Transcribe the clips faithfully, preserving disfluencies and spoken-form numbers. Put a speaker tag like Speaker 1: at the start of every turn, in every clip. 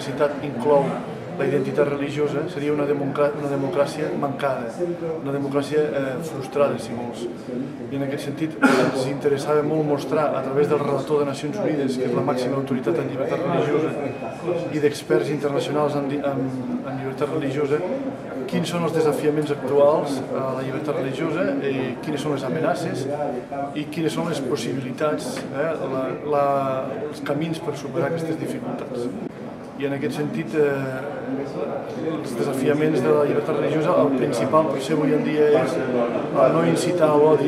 Speaker 1: universitat inclou la identitat religiosa, seria una democràcia mancada, una democràcia frustrada, si vols. I en aquest sentit ens interessava molt mostrar, a través del relator de Nacions Unides, que és la màxima autoritat en llibertat religiosa, i d'experts internacionals en llibertat religiosa, quins són els desafiaments actuals a la llibertat religiosa, quines són les amenaces i quines són les possibilitats, els camins per superar aquestes dificultats. I en aquest sentit, els desafiaments de la llibertat religiosa, el principal potser avui en dia és no incitar a l'odi,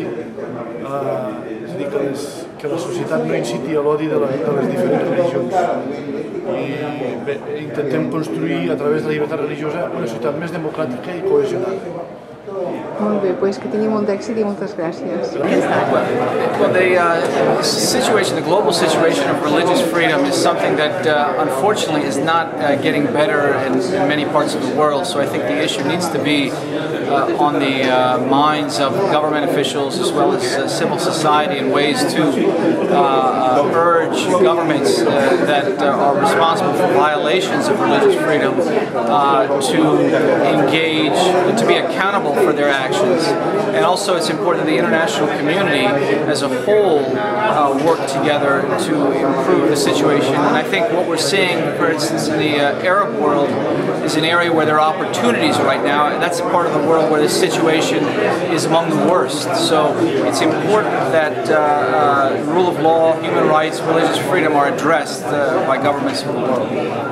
Speaker 1: és a dir, que la societat no inciti a l'odi de les diferents religions. I bé, intentem construir a través de la llibertat religiosa una societat més democràtica i cohesionada.
Speaker 2: Molt bé, doncs que tingui molt d'èxit i moltes gràcies.
Speaker 3: Well, the uh, situation, the global situation of religious freedom is something that uh, unfortunately is not uh, getting better in, in many parts of the world. So I think the issue needs to be uh, on the uh, minds of government officials as well as uh, civil society in ways to uh, uh, urge governments uh, that uh, are responsible for violations of religious freedom uh, to engage, to be accountable for their actions. And also it's important that the international community as a whole uh, work together to improve the situation. And I think what we're seeing, for instance, in the uh, Arab world is an area where there are opportunities right now. And that's a part of the world where this situation is among the worst. So it's important that uh, uh, rule of law, human rights, religious freedom are addressed uh, by governments of the world.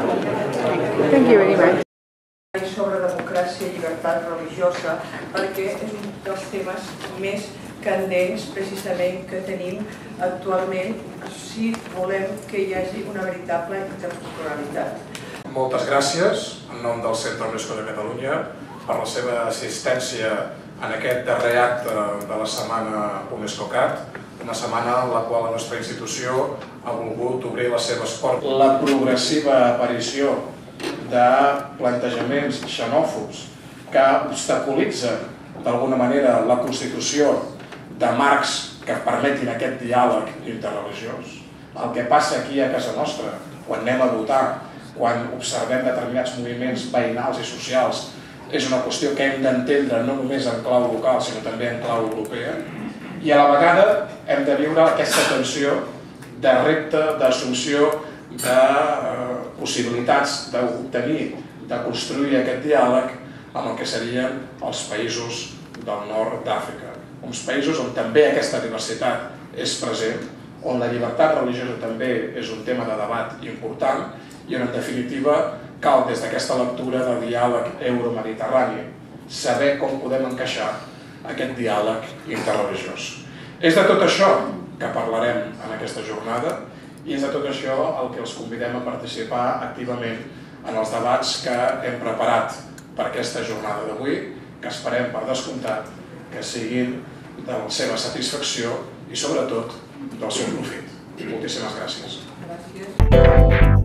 Speaker 2: Thank you very much.
Speaker 4: Sobre democràcia i llibertat religiosa, perquè és un dels temes més candents precisament que tenim actualment si volem que hi hagi una veritable interculturalitat.
Speaker 5: Moltes gràcies en nom del Centre UNESCO de Catalunya per la seva assistència en aquest darrer acte de la setmana UNESCOCAT, una setmana en la qual la nostra institució ha volgut obrir les seves portes. La progressiva aparició de plantejaments xenòfobs que obstaculitzen d'alguna manera la constitució de marcs que permetin aquest diàleg interreligiós. El que passa aquí a casa nostra, quan anem a votar, quan observem determinats moviments veïnals i socials, és una qüestió que hem d'entendre no només en clau local, sinó també en clau europea, i a la vegada hem de viure aquesta tensió de repte, d'assumpció, de possibilitats d'obtenir, de construir aquest diàleg amb el que serien els països del nord d'Àfrica. Uns països on també aquesta diversitat és present, on la llibertat religiosa també és un tema de debat important i on, en definitiva, cal des d'aquesta lectura de diàleg euromediterrani saber com podem encaixar aquest diàleg interreligiós. És de tot això que parlarem en aquesta jornada i és de tot això el que els convidem a participar activament en els debats que hem preparat per aquesta jornada d'avui, que esperem, per descomptat, que siguin de la seva satisfacció i, sobretot, del seu profit. Moltíssimes gràcies.
Speaker 4: Gràcies.